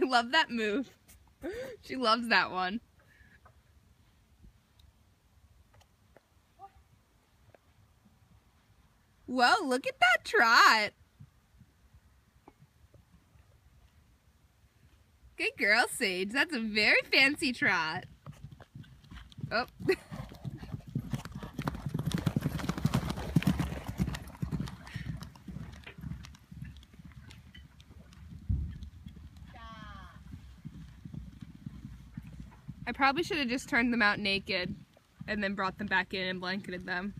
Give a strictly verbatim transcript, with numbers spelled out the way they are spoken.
love that move. She loves that one. Whoa, look at that trot. Good girl, Sage. That's a very fancy trot. Oh. I probably should have just turned them out naked and then brought them back in and blanketed them.